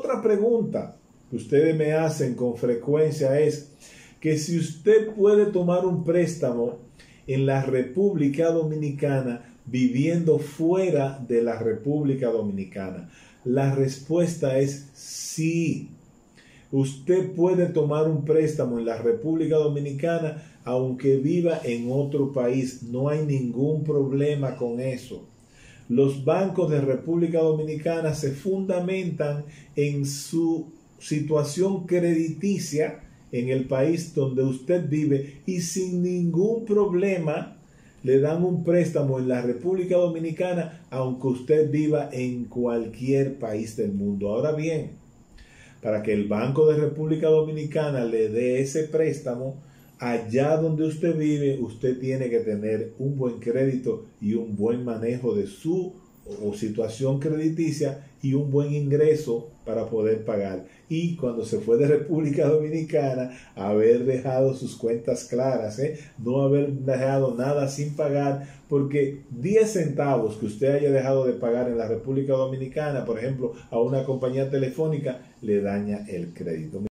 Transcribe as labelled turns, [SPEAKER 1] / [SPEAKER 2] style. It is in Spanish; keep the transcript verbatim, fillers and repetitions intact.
[SPEAKER 1] otra pregunta que ustedes me hacen con frecuencia es que si usted puede tomar un préstamo en la República Dominicana viviendo fuera de la República Dominicana. La respuesta es sí. Usted puede tomar un préstamo en la República Dominicana aunque viva en otro país. No hay ningún problema con eso. Los bancos de República Dominicana se fundamentan en su situación crediticia en el país donde usted vive y sin ningún problema le dan un préstamo en la República Dominicana aunque usted viva en cualquier país del mundo. Ahora bien, para que el Banco de República Dominicana le dé ese préstamo, allá donde usted vive, usted tiene que tener un buen crédito y un buen manejo de su o situación crediticia y un buen ingreso para poder pagar. Y cuando se fue de República Dominicana, haber dejado sus cuentas claras, ¿eh? No haber dejado nada sin pagar, porque diez centavos que usted haya dejado de pagar en la República Dominicana, por ejemplo, a una compañía telefónica, le daña el crédito.